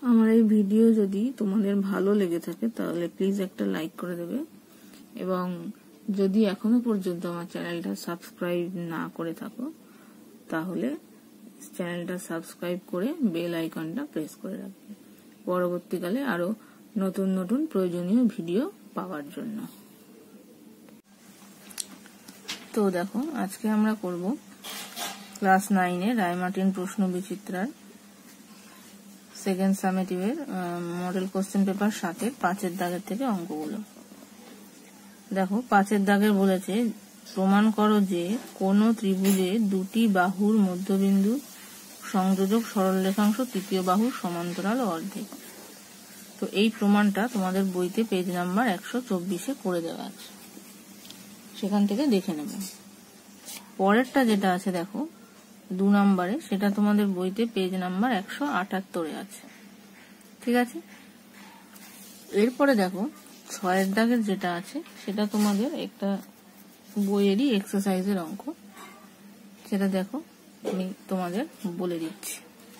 আমার এই ভিডিও যদি তোমাদের ভালো লেগে থাকে তাহলে প্লিজ একটা লাইক করে দেবে, এবং যদি এখনো পর্যন্ত আমার চ্যানেলটা সাবস্ক্রাইব না করে থাকো তাহলে চ্যানেলটা সাবস্ক্রাইব করে বেল আইকনটা প্রেস করে রাখবে পরবর্তীকালে আরো নতুন নতুন প্রয়োজনীয় ভিডিও পাওয়ার জন্য। তো দেখো, আজকে আমরা করব ক্লাস 9 এর রায়মার্টিন প্রশ্ন বিচিত্রার সেকেন্ড সামেটিভের মডেল কোশ্চেন পেপার 7 এর 5 দাগের থেকে অঙ্কগুলো। দেখো, 5 দাগের বলেছে প্রমাণ করো যে কোন ত্রিভুজে দুটি বাহুর মধ্যবিন্দু সংযোজক সরলরেখাংশ তৃতীয় বাহুর সমান্তরাল অর্ধেক। তো এই প্রমাণটা তোমাদের বইতে পেজ নাম্বার 124-এ করে দেওয়া আছে, সেখান থেকে দেখে নেবে। পরেরটা যেটা আছে দেখো 2 নম্বরে, সেটা তোমাদের বইতে পেজ নাম্বার 178-এ আছে, ঠিক আছে। এরপরে দেখো 6 দাগের যেটা আছে সেটা তোমাদের একটা বইয়েরই এক্সারসাইজের অঙ্ক, সেটা দেখো আমি তোমাদের বলে দিচ্ছি।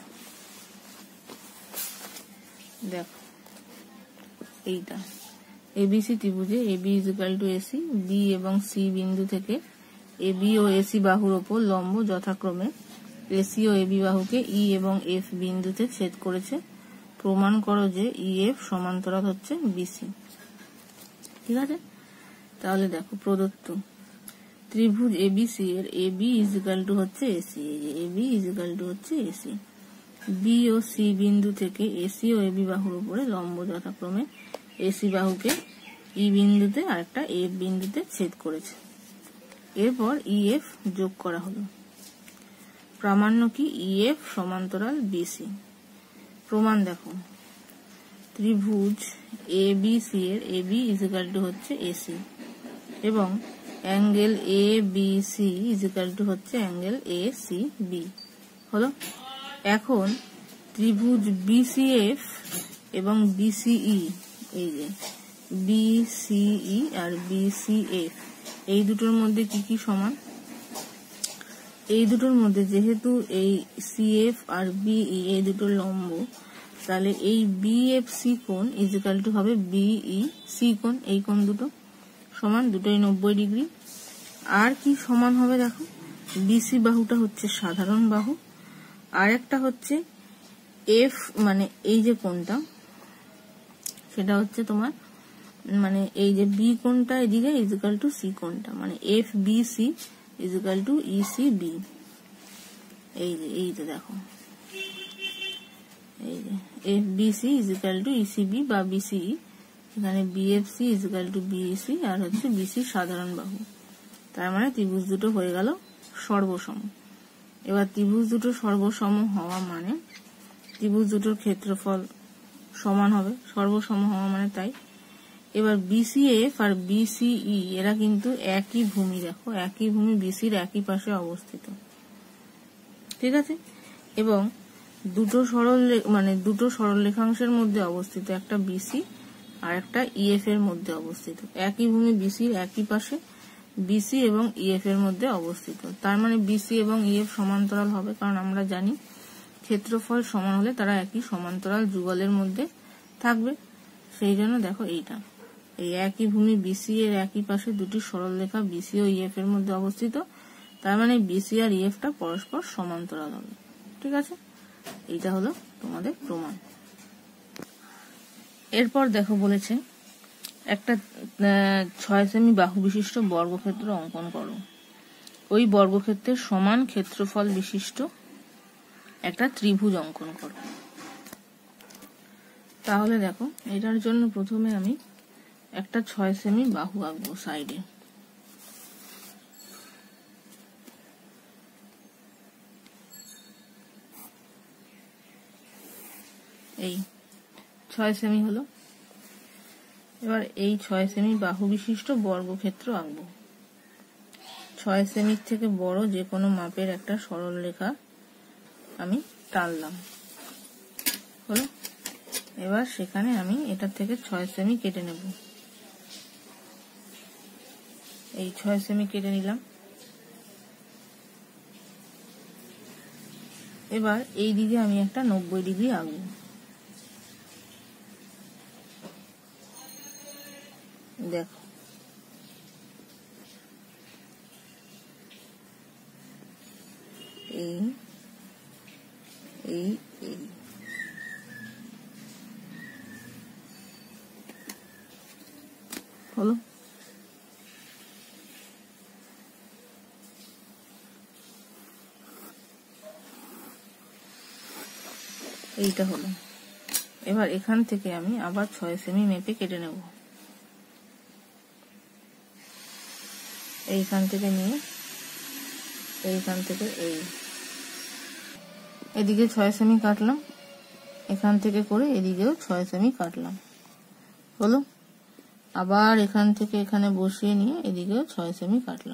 দেখো এইটা এবিসি ত্রিভুজে AB equal to AC, B এবং সি বিন্দু থেকে এবি ও এসি বাহুর ওপর লম্ব যথাক্রমে এসি ও এবি বাহুকে ই এবং এফ বিন্দুতে ছেদ করেছে। প্রমাণ করো যে ইএফ সমান্তরাল হচ্ছে বিসি। ঠিক আছে, তাহলে দেখো প্রদত্ত ত্রিভুজ এবিসি এর এবি ইকুয়াল টু হচ্ছে এসি, এবি ইকুয়াল টু হচ্ছে এসি, বি ও সি বিন্দু থেকে এসি ও এবি বাহুর উপরে লম্ব যথাক্রমে এসি বাহুকে ই বিন্দুতে আর একটা এফ বিন্দুতে ছেদ করেছে। এরপর ইএফ যোগ করা হলো। প্রামাণ্য কি? ইএফ সমান্তরাল বিসি। প্রমাণ দেখো, ত্রিভুজ এবিসি এর এবি ইকুয়াল টু হচ্ছে এসি এবং angle A B C equal to হচ্ছে অ্যাঙ্গেল এ সি বি হলো। এখন ত্রিভুজ বিসিএফ এবং বিসিই, এই যে বিসিই আর বিসিএফ, এই দুটোর মধ্যে কি কি সমান? এই দুটোর মধ্যে যেহেতু এই সিএফ আর বিই এই দুটো লম্ব, তাহলে এই বিএফসি কোণ ইকুয়াল টু হবে বিই সি কোণ। এই কোণ দুটো সমান, দুটোই 90 ডিগ্রি। আর কি সমান হবে দেখো, বিসি বাহুটা হচ্ছে সাধারণ বাহু, আর একটা হচ্ছে এফ, মানে এই যে কোণটা সেটা হচ্ছে তোমার, মানে এই যে বি কোণটা এদিকে ইকুয়াল টু সি কোণটা, মানে F B C equal to EC B. এই যে দেখো, এই যে F B C equal to EC B বা বিসিই, এখানে বিএফসি ইকুয়াল টু বিইসি আর হচ্ছে বিসি সাধারণ বাহু। তার মানে ত্রিভুজ দুটো হয়ে গেল সর্বসম। এবার ত্রিভুজ দুটো সর্বসম হওয়া মানে ত্রিভুজ দুটোর ক্ষেত্রফল সমান হবে, সর্বসম হওয়া মানে তাই। এবার বিসিএফ আর বিসিই এরা কিন্তু একই ভূমি, দেখো একই ভূমি, বিসির একই পাশে অবস্থিত, ঠিক আছে। এবং দুটো সরলরেখাংশের মধ্যে অবস্থিত, একটা বিসি আর একটা ইএফ এর মধ্যে অবস্থিত। একই ভূমি বিসির একই পাশে বিসি এবং ইএফ এর মধ্যে অবস্থিত। তার মানে বিসি এবং ইএফ সমান্তরাল হবে, কারণ আমরা জানি ক্ষেত্রফল সমান হলে তারা একই সমান্তরাল যুগলের মধ্যে থাকবে। সেই জন্য দেখো এইটা, এই একই ভূমি বিসি এর একই পাশে দুটি সরলরেখা বিসি ও ইএফ এর মধ্যে অবস্থিত, তার মানে বিসি আর ইএফটা পরস্পর সমান্তরাল হবে, ঠিক আছে। এইটা হলো তোমাদের প্রমাণ। এরপর দেখো বলেছে একটা 6 সেমি বাহু বিশিষ্ট বর্গক্ষেত্র অঙ্কন করো। ওই বর্গক্ষেত্রের সমান ক্ষেত্রফল বিশিষ্ট একটা ত্রিভুজ অঙ্কন করো। তাহলে দেখো, এটার জন্য প্রথমে আমি একটা 6 সেমি বাহু আঁকবো সাইডে। এই 6 সেমি হলো। এবার এই 6 সেমি বাহু বিশিষ্ট বর্গক্ষেত্র আঁকবো। 6 সেমির থেকে বড় যে কোনো মাপের একটা সরল রেখা আমি টানলাম, হলো। এবার সেখানে আমি এটার থেকে 6 সেমি কেটে নেব। এই 6 সেমি কেটে নিলাম। এবার এই দিকে আমি একটা 90 ডিগ্রি আঁকবো। দেখো এই এই এই হলো। এইটা হলো। এবার এখান থেকে আমি আবার 6 সেমি মেপে কেটে নেব। এইখান থেকে নিয়ে এইখান থেকে এদিকে 6 সেমি কাটলাম, এখান থেকে করে এদিকেও 6 সেমি কাটলাম, হলো। আবার এখান থেকে এখানে বসিয়ে নিয়ে এদিকেও 6 সেমি কাটলাম।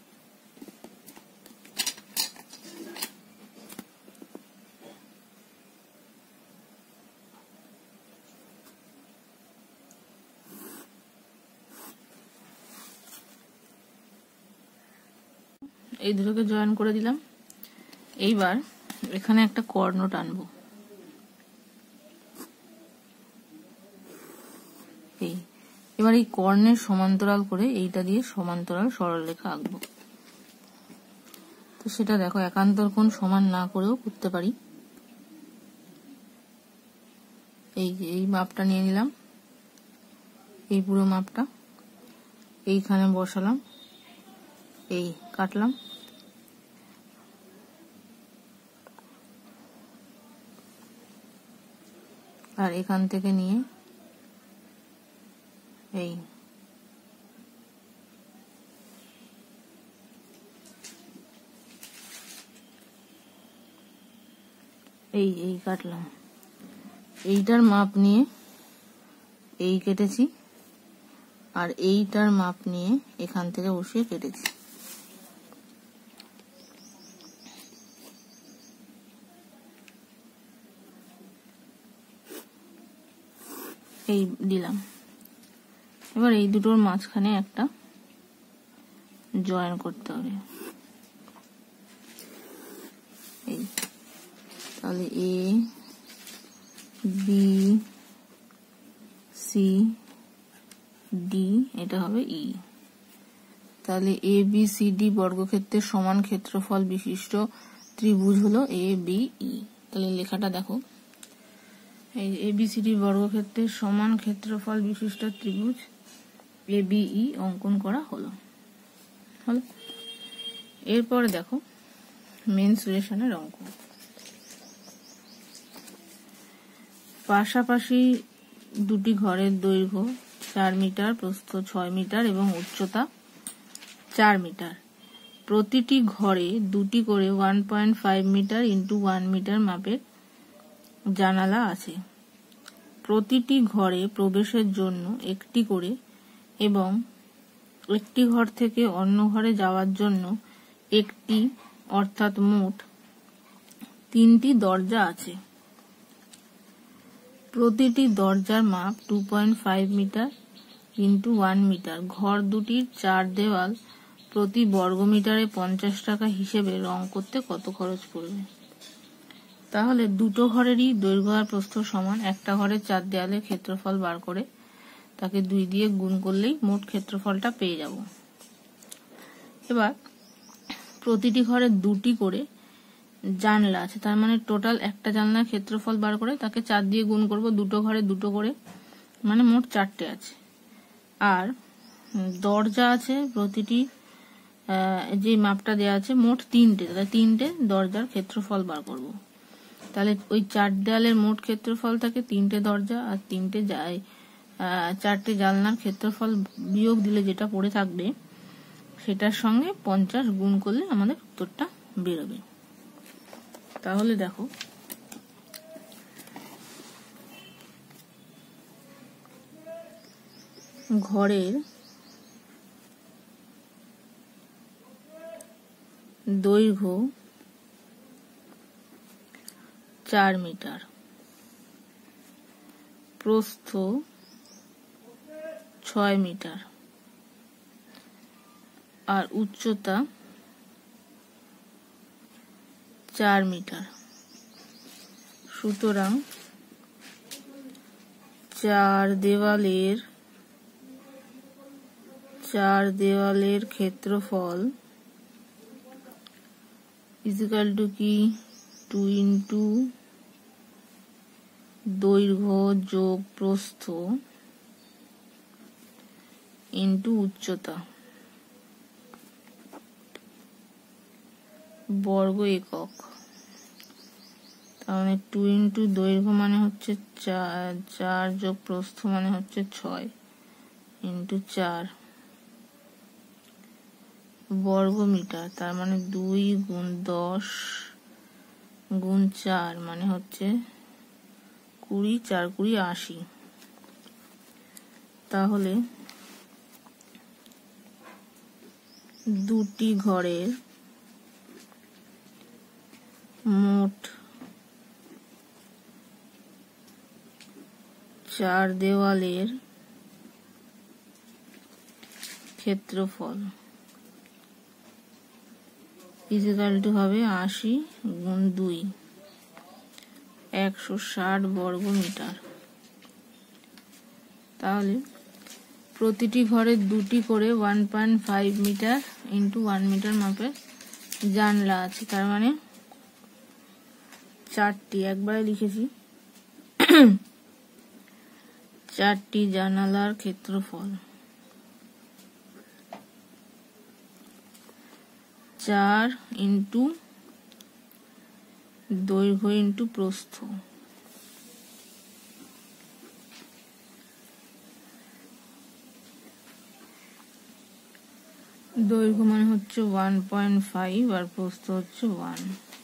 এই দুটোকে জয়েন করে দিলাম। এইবার এখানে একটা কর্ণ টানবো, এবার এই কর্ণের সমান্তরাল করে এইটা দিয়ে সমান্তরাল সরলরেখা আঁকবো। তো সেটা দেখো একান্তর কোণ সমান না করেও করতে পারি। এই মাপটা নিয়ে নিলাম, এই পুরো মাপটা এইখানে বসালাম, এই কাটলাম, আর এখান থেকে নিয়ে এই কাটলাম। এইটার মাপ নিয়ে এই কেটেছি, আর এইটার মাপ নিয়ে এখান থেকে বসিয়ে কেটেছি। এই দিলাম। এবার এই দুটোর মাঝখানে একটা জয়েন করতে হবে। এই তাহলে এ বি সি ডি, এটা হবে ই। তাহলে এ বি সি ডি বর্গক্ষেত্রের সমান ক্ষেত্রফল বিশিষ্ট ত্রিভুজ হলো এ বি ই। তাহলে লেখাটা দেখো, এই এবিসিডি বর্গক্ষেত্রের সমান ক্ষেত্রফল বিশিষ্ট ত্রিভুজ এবিই অঙ্কন করা হলো। এরপরে দেখো মেনসুরেশনের অঙ্ক। পাশাপাশি দুটি ঘরের দৈর্ঘ্য 4 মিটার, প্রস্থ 6 মিটার এবং উচ্চতা 4 মিটার। প্রতিটি ঘরে দুটি করে 1.5 মিটার ইন্টু 1 মিটার মাপের জানালা আছে। প্রতিটি ঘরে প্রবেশের জন্য একটি করে এবং একটি ঘর থেকে অন্য ঘরে যাওয়ার জন্য একটি, অর্থাৎ মোট 3টি দরজা আছে। প্রতিটি দরজার মাপ 2.5 মিটার ইন্টু 1 মিটার। ঘর দুটির 4 দেওয়াল প্রতি বর্গমিটারে 50 টাকা হিসেবে রং করতে কত খরচ পড়বে? তাহলে দুটো ঘরেরই দৈর্ঘ্য আর প্রস্থ সমান, একটা ঘরের 4 দেওয়ালের ক্ষেত্রফল বার করে তাকে 2 দিয়ে গুণ করলেই মোট ক্ষেত্রফলটা পেয়ে যাব। এবার প্রতিটি ঘরে দুটি করে জানলা আছে, তার মানে টোটাল একটা জানলার ক্ষেত্রফল বার করে তাকে 4 দিয়ে গুণ করব, দুটো ঘরে দুটো করে, মানে মোট 4টে আছে। আর দরজা আছে প্রতিটি, যে মাপটা দেওয়া আছে মোট 3টে, তাহলে 3টে দরজার ক্ষেত্রফল বার করব। তাহলে ওই 4 দেওয়ালের মোট ক্ষেত্রফল থাকে 3টে দরজা আর 4টে জানলার ক্ষেত্রফল বিয়োগ দিলে যেটা পড়ে থাকবে সেটার সঙ্গে 50 গুণ করলে আমাদের উত্তরটা বেরোবে। তাহলে দেখো ঘরের দৈর্ঘ্য 4 মিটার, প্রস্থ 6 মিটার আর উচ্চতা 4 মিটার। সুতরাং 4 দেওয়ালের চার দেওয়ালের ক্ষেত্রফল ইজিক্যাল টু কি 2 ইন্টু দৈর্ঘ্য যোগ প্রস্থ ইন্টু উচ্চতা বর্গ একক। তার মানে 2 ইন্টু দৈর্ঘ্য মানে হচ্ছে 4 যোগ প্রস্থ মানে হচ্ছে 6 ইন্টু 4 বর্গ মিটার। তার মানে 2 গুণ 10 গুণ 4 মানে হচ্ছে 20, 4 20 80। তাহলে দুটি ঘরের মোট 4 দেওয়ালের ক্ষেত্রফল ইজিক্যাল টু হবে 80 গুণ 2 160 বর্গ মিটার। তাহলে প্রতিটি ঘরে দুটি করে 1.5 মিটার ইন্টু 1 মিটার মাপের জানলা আছে। তার মানে 4টি, একবারে লিখেছি 4টি জানালার ক্ষেত্রফল 4 ইন্টু দৈর্ঘ্য ইন্টু প্রস্থ। দৈর্ঘ্য মানে হচ্ছে 1.5 আর প্রস্থ হচ্ছে 1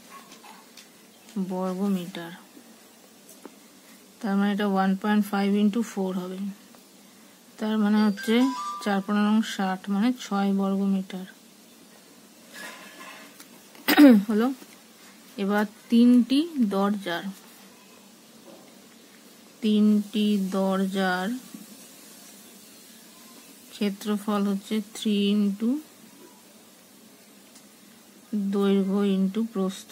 বর্গ মিটার। তার মানে এটা 1.5 ইন্টু 4 হবে। তার মানে হচ্ছে 4 15 60 মানে 6 বর্গ মিটার হলো। এবার তিনটি দরজার ক্ষেত্রফল হচ্ছে 3 ইন্টু দৈর্ঘ্য ইন্টু প্রস্থ।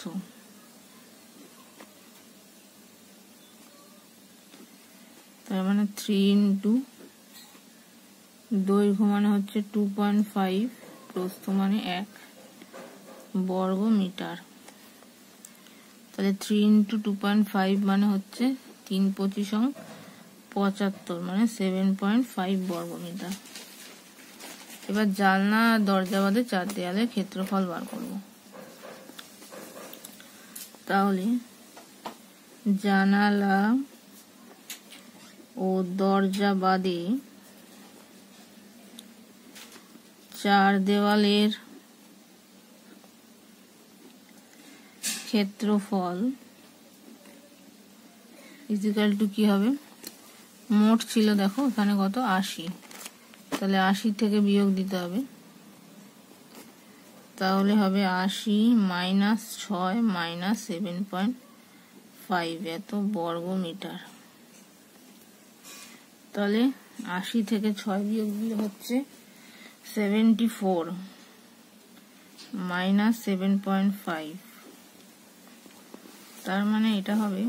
তার মানে 3 ইন্টু দৈর্ঘ্য মানে হচ্ছে 2.5 প্রস্থ মানে 1 বর্গ মিটার। তাহলে 3 ইন্টু 2.5 মানে হচ্ছে 3 25 75 মানে 7.5 বর্গ মিটার। এবার জানলা দরজা বাদে 4 দেয়ালের ক্ষেত্রফল বার করব। তাহলে জানালা ও দরজা বাদে 4 দেওয়ালের ক্ষেত্রফল ইজিক্যাল টু কি হবে, মোট ছিল দেখো এখানে কত 80, তাহলে 80 থেকে বিয়োগ দিতে হবে। তাহলে হবে 80 মাইনাস 6 মাইনাস 7.5 এত বর্গ মিটার। তাহলে 80 থেকে 6 বিয়োগ দিলে হচ্ছে 74 মাইনাস 7.5। তার মানে এটা হবে,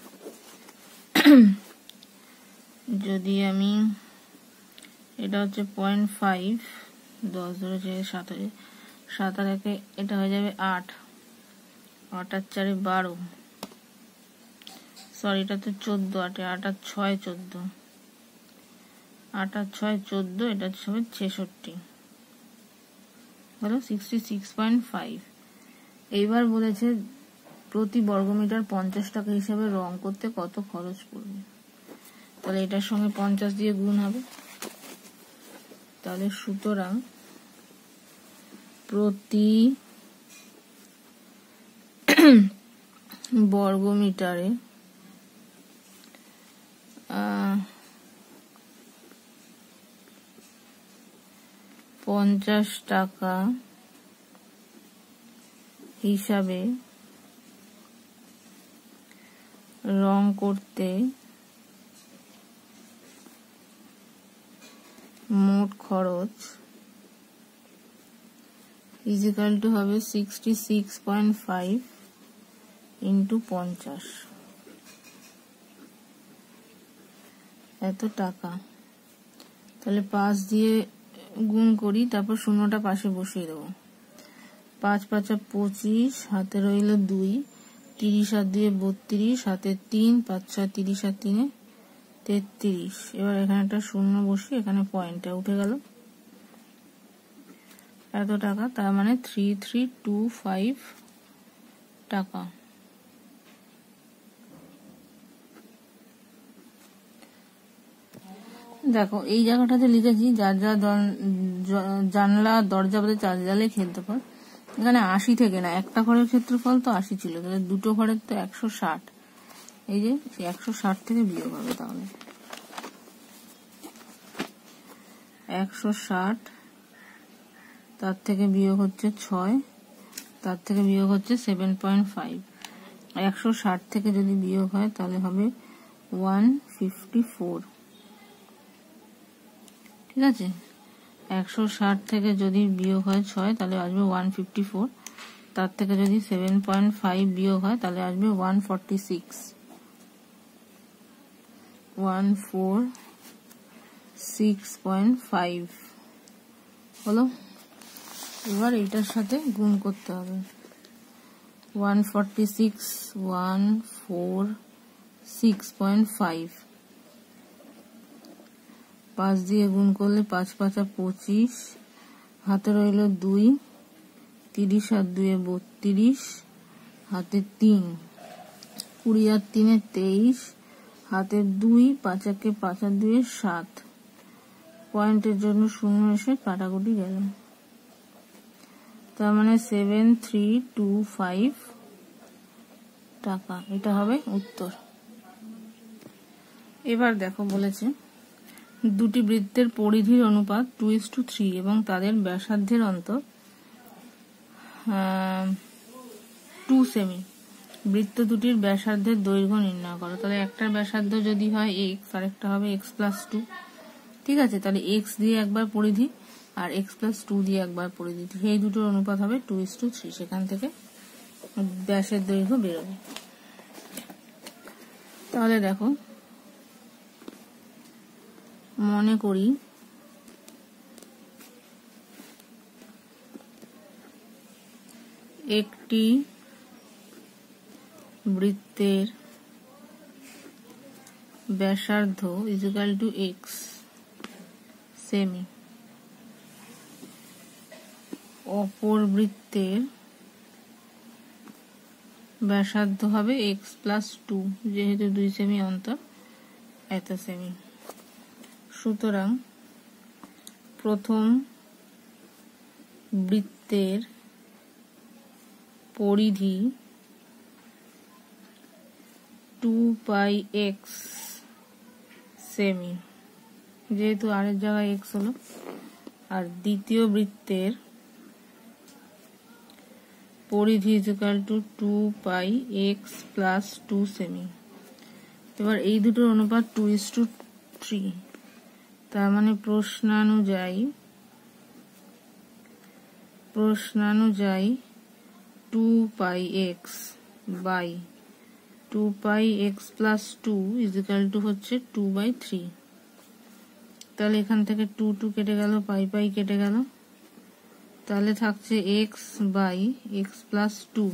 যদি আমি এটা হচ্ছে 0.5 10 ধরেছে 7 আর 1 এটা হয়ে যাবে 8 8 আর 4 12, সরি এটা তো 14, 8 আর 6 14, 8 আর 6 14, এটা হবে 66 হলো 66.5। এইবার বলেছে প্রতি বর্গমিটার 50 টাকা হিসাবে রং করতে কত খরচ পড়বে। তাহলে এটার সঙ্গে 50 দিয়ে গুণ হবে। তাহলে সুতরাং প্রতি বর্গমিটারে 50 টাকা হিসাবে রং করতে মোট খরচ ইজিক্যাল টু হবে 66.5 ইন্টু 50 এত টাকা। তাহলে 5 দিয়ে গুণ করি, তারপর শূন্যটা পাশে বসিয়ে দেবো। 5 5 25, হাতে রইল 2, 30 আর 2 32, হাতে 3, 5 6 30 আর 3 33। এবার এখানে একটা শূন্য বসি, এখানে পয়েন্টটা উঠে গেল। এত টাকা, তার মানে 3325 টাকা। দেখো এই জায়গাটাতে লিখেছি যার যা জানলা দরজা বাদে 4 জালে ক্ষেত্রফল, এখানে 80 থেকে না, একটা ঘরের ক্ষেত্রফল তো 80 ছিল, তাহলে দুটো ঘরের তো 160। এই যে 160 থেকে বিয়োগ হবে, তাহলে 160, তার থেকে বিয়োগ হচ্ছে 6, তার থেকে বিয়োগ হচ্ছে 7.5। 160 থেকে যদি বিয়োগ হয় তাহলে হবে 154। ঠিক আছে, 160 থেকে যদি বিয়োগ হয় 6 তাহলে আসবে 154, তার থেকে যদি 7.5 বিয়োগ হয় তাহলে আসবে 146। 146.5 হলো। এবার এইটার সাথে গুণ করতে হবে। 146 146.5, 5 দিয়ে গুণ করলে 5 5 25, হাতে রইল 2, 30 আর 2 32, হাতে 3, 20 আর 3 23, হাতে 2, 5 1 5 আর 2 7। পয়েন্টের জন্য শূন্য এসে কাটাকুটি গেল, তার মানে 7325 টাকা। এটা হবে উত্তর। এবার দেখো বলেছে দুটি বৃত্তের পরিধির অনুপাত 2:3 এবং তাদের ব্যাসার্ধের অন্তর 2 সেমি। বৃত্ত দুটির ব্যাসার্ধের দৈর্ঘ্য নির্ণয় করো। তাহলে একটার ব্যাসার্ধ যদি হয় x আর একটা হবে x+2। ঠিক আছে, তাহলে x দিয়ে একবার পরিধি আর x+2 দিয়ে একবার পরিধি, সেই দুটোর অনুপাত হবে 2:3। সেখান থেকে ব্যাসের দৈর্ঘ্য বেরোবে। তাহলে দেখো, মনে করি একটি বৃত্তের ব্যাসার্ধ = x সেমি, অপর বৃত্তের ব্যাসার্ধ হবে x+2, যেহেতু 2 সেমি অন্তর 1 সেমি। সুতরাং প্রথম বৃত্তের পরিধি 2πx সেমি, যেহেতু আর এর জায়গায় x হলো, আর দ্বিতীয় বৃত্তের পরিধি = 2πx+2 সেমি। এবার এই দুটোর অনুপাত 2:3, তার মানে প্রশ্নানুযায়ী 2πx বাই 2πx+2 হচ্ছে 2/3। তাহলে এখান থেকে 2 2 কেটে গেল, পাই পাই কেটে গেল, তাহলে থাকছে x বাই x+2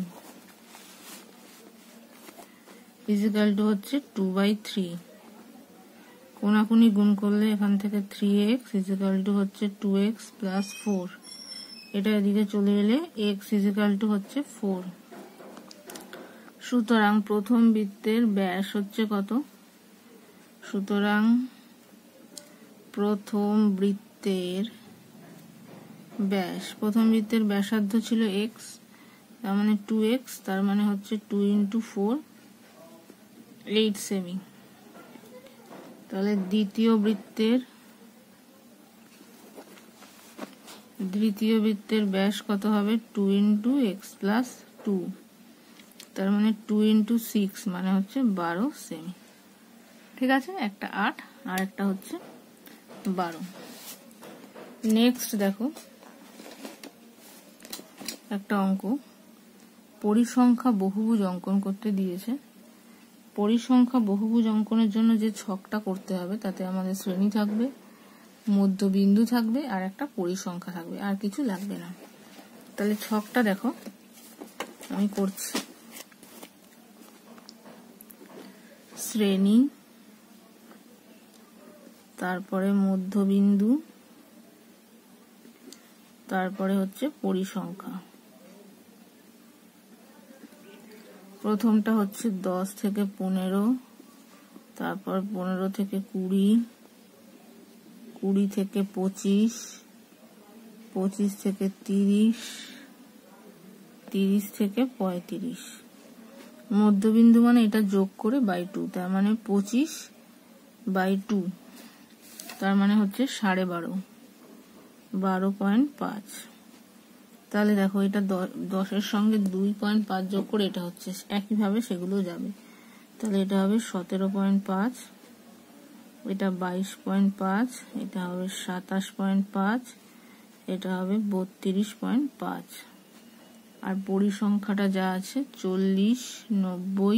হচ্ছে 2/3। কোনাকুনি গুণ করলে এখান থেকে 3x হচ্ছে 2x + 4। এটা এদিকে চলে এলে x হচ্ছে 4। সুতরাং প্রথম বৃত্তের ব্যাস হচ্ছে কত? সুতরাং প্রথম বৃত্তের ব্যাসার্ধ ছিল x, তার মানে 2x, তার মানে হচ্ছে 2 × 4 8 সেমি। তাহলে দ্বিতীয় বৃত্তের ব্যাস কত হবে? 2 × x+2, তার মানে 2 × 6 মানে হচ্ছে 12 সেমি। ঠিক আছে, একটা 8 আর একটা হচ্ছে 12। নেক্সট দেখো একটা অঙ্ক, পরিসংখ্যা বহুভুজ অঙ্কন করতে দিয়েছে। পরিসংখ্যা বহুভুজ অঙ্কনের জন্য যে ছকটা করতে হবে তাতে আমাদের শ্রেণী থাকবে, মধ্যবিন্দু থাকবে আর একটা পরিসংখ্যা থাকবে, আর কিছু লাগবে না। তাহলে ছকটা দেখো আমি করছি। শ্রেণী, তারপরে মধ্যবিন্দু, তারপরে হচ্ছে পরিসংখ্যা। প্রথমটা হচ্ছে 10 থেকে 15, তারপর 15 থেকে 20, 20 থেকে 25, 25 থেকে 30, 30 থেকে 35। মধ্যবিন্দু মানে এটা যোগ করে বাই 2, তার মানে 25/2, তার মানে হচ্ছে 12.5, 12.5। তাহলে দেখো এটা 10-এর সঙ্গে 2.5 যোগ করে এটা হচ্ছে একইভাবে সেগুলো যাবে। তাহলে এটা হবে 17.5, এটা 22.5, এটা হবে 27.5, এটা হবে 32.5। আর পরিসংখ্যাটা যা আছে 40, 90,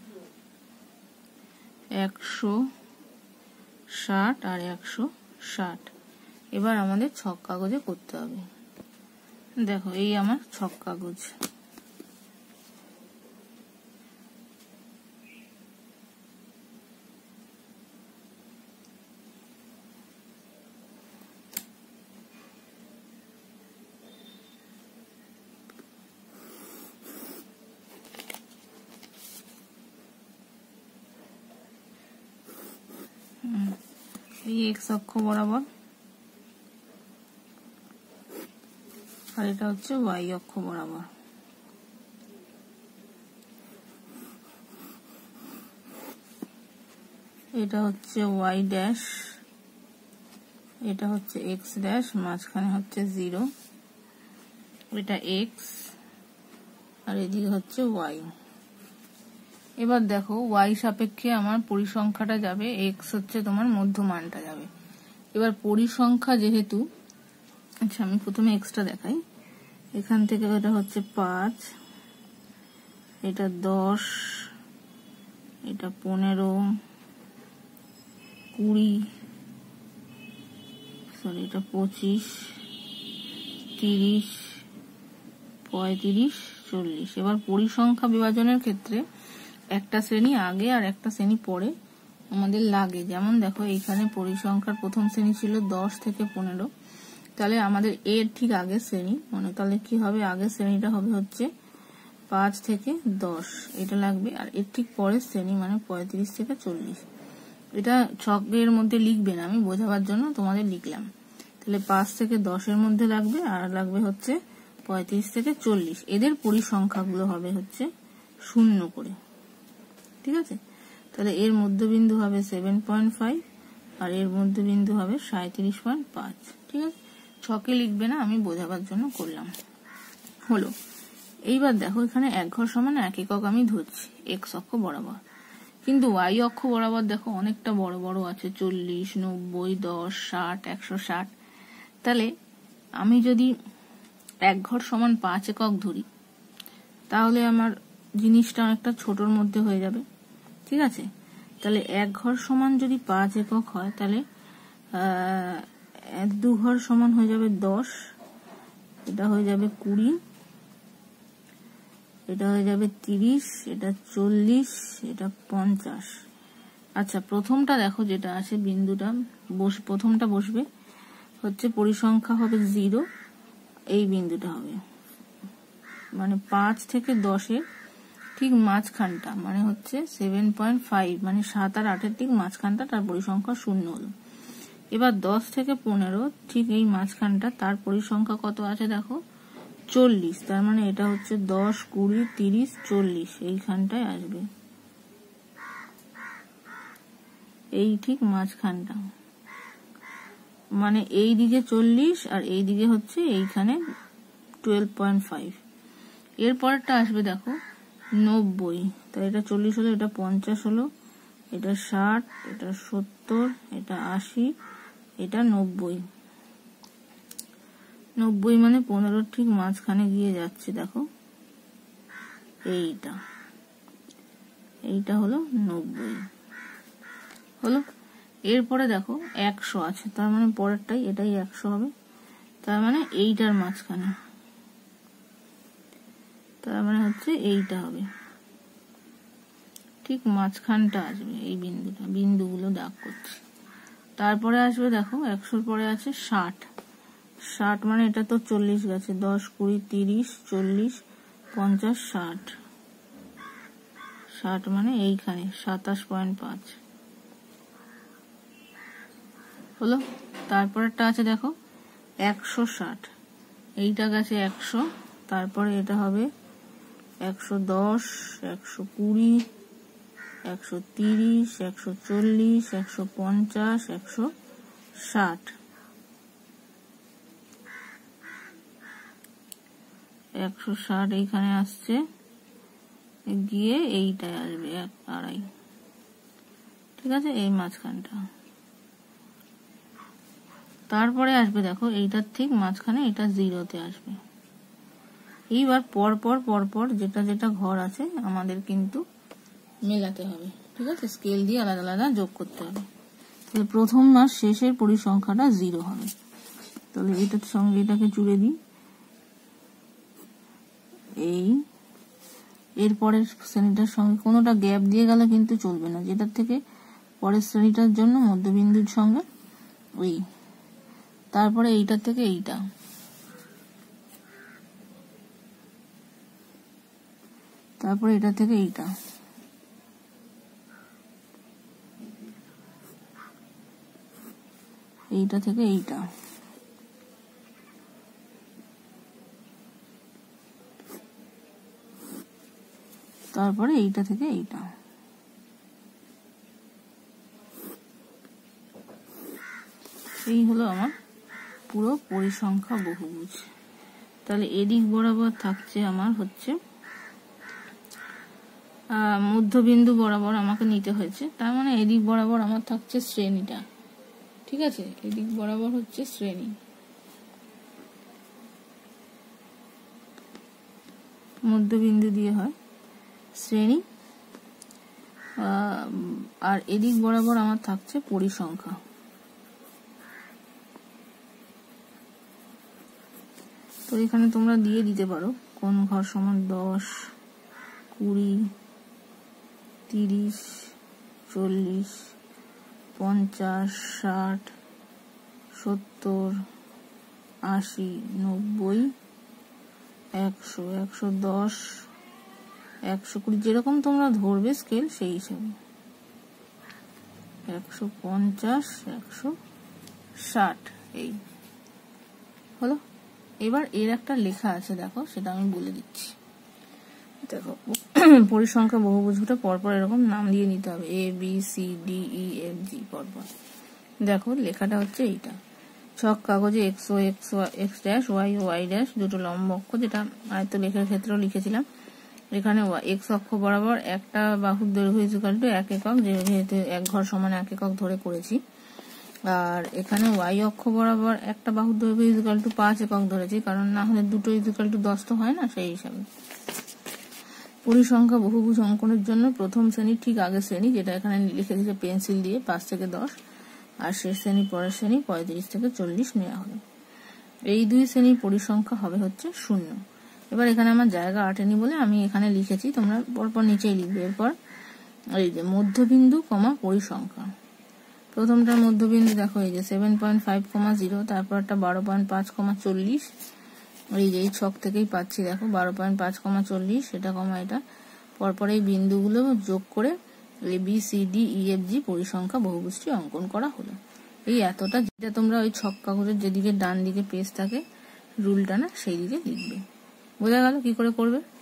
160 আর 160। এবার আমাদের ছক কাগজে করতে হবে। দেখো এই আমার ছক কাগজ। এই এক্স অক্ষ বরাবর, আর এটা হচ্ছে ওয়াই অক্ষ বরাবর। এটা হচ্ছে ওয়াই ড্যাশ, এটা হচ্ছে এক্স ড্যাশ, মাঝখানে হচ্ছে 0, এটা এক্স আর এদিকে হচ্ছে ওয়াই। এবার দেখো ওয়াই সাপেক্ষে আমার পরিসংখ্যাটা যাবে, এক্স হচ্ছে তোমার মধ্যমানটা যাবে। এবার পরিসংখ্যা যেহেতু, আচ্ছা আমি প্রথমে এক্সটা দেখাই। এখান থেকে এটা হচ্ছে 5, এটা 10, এটা 15, 20, সরি এটা 25, 30, 35, 40। এবার পরিসংখ্যা বিভাজনের ক্ষেত্রে একটা শ্রেণী আগে আর একটা শ্রেণী পরে আমাদের লাগে। যেমন দেখো এইখানে পরিসংখ্যার প্রথম শ্রেণী ছিল 10 থেকে 15, তাহলে আমাদের এর ঠিক আগের শ্রেণী, মানে তাহলে কি হবে, আগের শ্রেণীটা হবে হচ্ছে 5 থেকে 10, এটা লাগবে। আর এর ঠিক পরের শ্রেণী মানে 35 থেকে 40। এটা ছকের মধ্যে লিখবে না, আমি বোঝাবার জন্য তোমাদের লিখলাম। তাহলে 5 থেকে 10-এর মধ্যে লাগবে, আর লাগবে হচ্ছে 35 থেকে 40। এদের পরিসংখ্যাগুলো হবে হচ্ছে 0 করে, ঠিক আছে। তাহলে এর মধ্যবিন্দু হবে 7.5 আর এর মধ্যবিন্দু হবে 37.5, ঠিক আছে। ছকে লিখবে না, আমি বোঝাবার জন্য করলাম। হলো। এইবার দেখো এখানে এক ঘর সমান এক একক আমি ধরছি এক্স অক্ষ বরাবর, কিন্তু ওয়াই অক্ষ বরাবর দেখো অনেকটা বড় বড় আছে, 40, 90, 10, 60, 160। তাহলে আমি যদি এক ঘর সমান 5 একক ধরি তাহলে আমার জিনিসটা অনেকটা ছোটর মধ্যে হয়ে যাবে, ঠিক আছে। তাহলে এক ঘর সমান যদি 5 একক হয় তাহলে 2 ঘর সমান হয়ে যাবে 10, এটা হয়ে যাবে 20, এটা হয়ে যাবে 30, এটা 40, এটা 50। আচ্ছা প্রথমটা দেখো যেটা আছে বিন্দুটা প্রথমটা বসবে হচ্ছে পরিসংখ্যা হবে 0, এই বিন্দুটা হবে মানে 5 থেকে 10-এর ঠিক মাঝখানটা, মানে হচ্ছে 7.5, মানে 7 আর 8-এর ঠিক মাঝখানটা, তার পরিসংখ্যা 0 হলো। এবার 10 থেকে 15 ঠিক এই মাঝখানটা, তার পরিসংখ্যা কত আছে দেখো 40, তার মানে এটা হচ্ছে 10, 20, 30, 40, এইখানটায় আসবে, এই ঠিক মাঝখানটা, মানে এই দিকে 40 আর এই দিকে হচ্ছে এইখানে 12.5। এরপরটা আসবে দেখো 90, তাই এটা 40 হলো, এটা 50 হলো, এটা 60, এটা 70, এটা 80, এটা 90। 90 মানে 15 ঠিক মাঝখানে গিয়ে যাচ্ছে দেখো, এইটা হলো 90 হলো। এরপরে দেখো 100 আছে, তার মানে পরেরটাই এটাই 100 হবে, তার মানে এইটার মাঝখানে, তার মানে হচ্ছে এইটা হবে, ঠিক মাঝখানটা আসবে এই বিন্দুটা, বিন্দুগুলো দাগ করছি। তারপরে আসবে দেখো 100 পরে আছে 60, 60 মানে এটা তো 40 গেছে, 10 20 30 40 50 60, 60 মানে এইখানে 27.5 হলো। তারপরেরটা আছে দেখো 160, এইটা গেছে 100, তারপরে এটা হবে 110 120 130 140 150 160, 160 এইখানে আসছে, গিয়ে এইটায় আসবে 1 2.5, ঠিক আছে, এই মাঝখানটা। তারপরে আসবে দেখো এইটার ঠিক মাঝখানে এটা 0-তে আসবে। এইবার পরপর পরপর যেটা যেটা ঘর আছে আমাদের কিন্তু মেলাতে হবে, ঠিক আছে, স্কেল দিয়ে আলাদা আলাদা যোগ করতে হবে। তাহলে প্রথম মাস শেষের পরিসংখ্যাটা 0 হবে, তাহলে এটার সঙ্গে এটাকে জুড়ে দিই। এই এরপরের শ্রেণীটার সঙ্গে কোনোটা গ্যাপ দিয়ে গেলে কিন্তু চলবে না, যেটার থেকে পরের শ্রেণীটার জন্য মধ্যবিন্দুর সঙ্গে ওই, তারপরে এইটার থেকে এইটা, তারপরে এটা থেকে এইটা, এইটা থেকে এইটা, তারপরে এইটা থেকে এইটা। এই হলো আমার পুরো পরিসংখ্যা বহুভুজ। তাহলে এদিক বরাবর থাকছে আমার হচ্ছে মধ্যবিন্দু বরাবর আমাকে নিতে হয়েছে, তার মানে এদিক বরাবর আমার থাকছে শ্রেণীটা, ঠিক আছে, এদিক বরাবর হচ্ছে শ্রেণী, মধ্যবিন্দু দিয়ে হয় শ্রেণী, আর এদিক বরাবর আমার থাকছে পরিসংখ্যা। তো এখানে তোমরা দিয়ে দিতে পারো কোন ঘর সমান 10 20 30 40 50 60 70 80 90 100 110 120, যেরকম তোমরা ধরবে স্কেল সেই হিসাবে, 150 160, এই হলো। এবার এর একটা লেখা আছে দেখো, সেটা আমি বলে দিচ্ছি। দেখো পরিসংখ্যা বহুভুজটা পরপর এরকম নাম দিয়ে নিতে হবে, A B C D E F G পরপর। দেখো লেখাটা হচ্ছে এইটা, ছক কাগজে x ও x ড্যাশ y ও y ড্যাশ দুটো লম্ব অক্ষ, যেটা আয়তলেখের ক্ষেত্রেও লিখেছিলাম। এখানে x অক্ষ বরাবর একটা বাহুর দৈর্ঘ্য ইকুয়াল টু 1 একক, যেহেতু এক ঘর সমান 1 একক ধরে করেছি। আর এখানে y অক্ষ বরাবর একটা বাহুর দৈর্ঘ্য ইকুয়াল টু 5 একক ধরেছি, কারণ না হলে দুটো ইকুয়াল টু 10 তো হয় না, সেই হিসাবে। পরিসংখ্যা বহুভুজ অঙ্কনের জন্য প্রথম শ্রেণী ঠিক আগের শ্রেণী, যেটা এখানে লিখে দিয়েছে পেন্সিল দিয়ে 5 থেকে 10, আর শেষ শ্রেণী পরের শ্রেণী 35 থেকে 40 নেওয়া হবে। এই দুই শ্রেণীর পরিসংখ্যা হবে হচ্ছে 0। এবার এখানে আমার জায়গা আটেনি বলে আমি এখানে লিখেছি, তোমরা পরপর নিচেই লিখবে। এরপর এই যে মধ্যবিন্দু কমা পরিসংখ্যা, প্রথমটার মধ্যবিন্দু দেখো এই যে 7.5, তারপর একটা 12.5, 40, এই যে এই ছক থেকেই পাচ্ছি দেখো 12.5, 40, এটা কমা এটা, পরপর এই বিন্দুগুলো যোগ করে ABCDEFG পরিসংখ্যা বহুভুজটি অঙ্কন করা হলো। এই এতটা, যেটা তোমরা ওই ছক কাগজের যেদিকে ডান দিকে পেজ থাকে রুলটা না, সেই দিকে লিখবে। বোঝা গেল কি করে করবে?